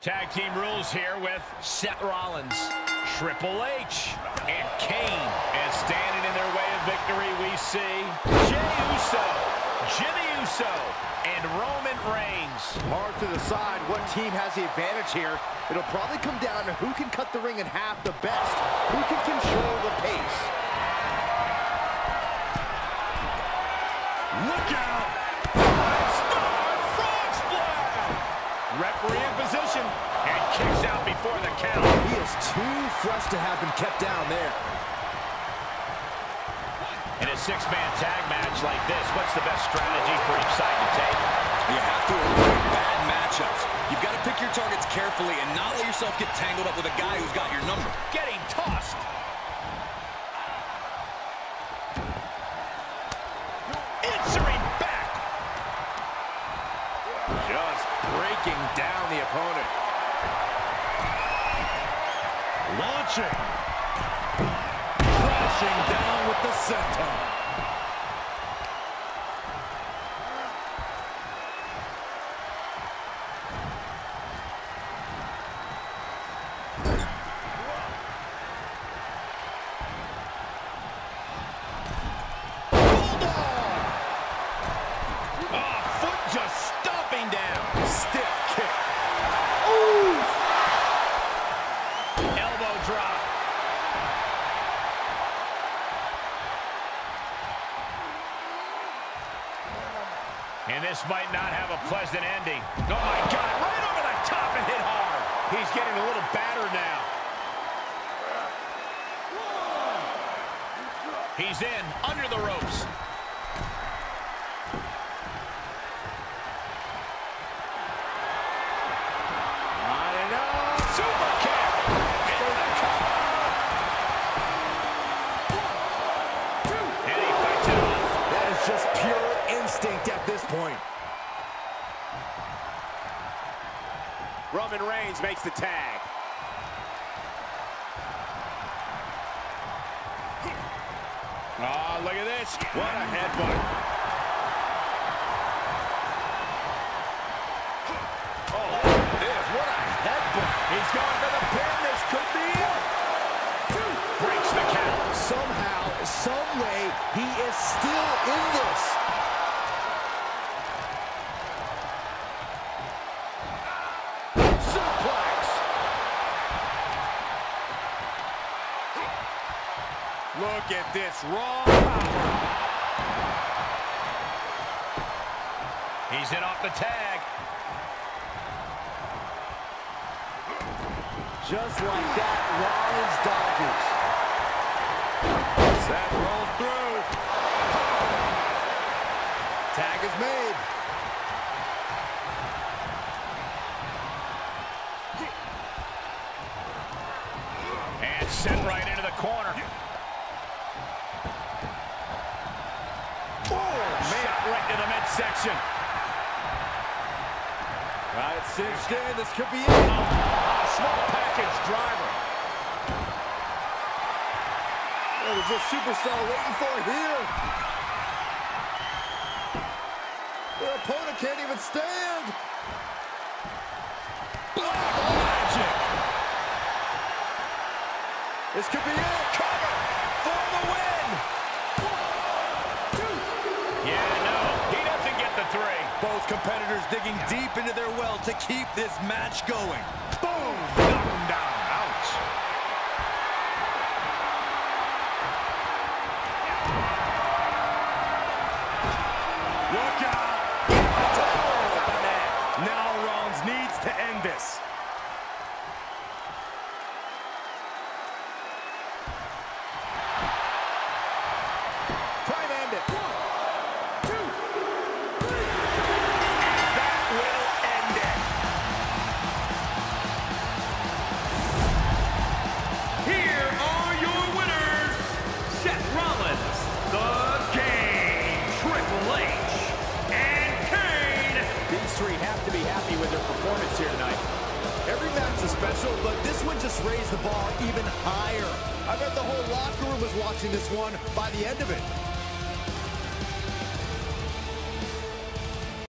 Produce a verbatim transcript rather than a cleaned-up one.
Tag team rules here with Seth Rollins, Triple H, and Kane. And standing in their way of victory, we see Jey Uso, Jimmy Uso, and Roman Reigns. Hard to decide what team has the advantage here. It'll probably come down to who can cut the ring in half the best, who can control the pace. Look out! Five-star frog splash! Referee in position and kicks out before the count. He is too fresh to have been kept down there. In a six-man tag match like this, what's the best strategy for each side to take? You have to avoid bad matchups. You've got to pick your targets carefully and not let yourself get tangled up with a guy who's got your number. Getting tossed. Answering back. Just breaking down the opponent. Launching. Crashing down with the senton. And this might not have a pleasant ending. Oh, my God, right over the top and hit hard. He's getting a little battered now. He's in, under the ropes. Not enough. Super kick. Into the cover. And he fights it off. That is just pure instinct at this point. Roman Reigns makes the tag. Oh, look at this. What a headbutt. Oh, look at this. What a headbutt. He's going for the pin. This could be it. Breaks the count. Somehow, some way, he is still in this. Look at this raw power. He's in off the tag. Just like that, Rollins dodges. Seth rolls through. Tag is made. And sent right into the corner. Right to the midsection. Right, cinched in. This could be it. Oh, small package driver. What is this superstar waiting for here? Their opponent can't even stand. Black magic. This could be it. Cover for the win. Yeah, no, he doesn't get the three. Both competitors digging deep into their well to keep this match going. Boom! Knock him down. Ouch. Look out! Now Rollins needs to end this. Try and end it. Here are your winners, Seth Rollins, The Game, Triple H, and Kane. These three have to be happy with their performance here tonight. Every match is special, but this one just raised the bar even higher. I bet the whole locker room was watching this one by the end of it.